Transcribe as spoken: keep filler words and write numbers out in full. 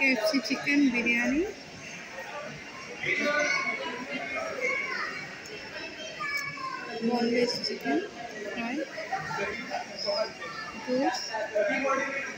K F C chicken biryani, boneless chicken fry, juice,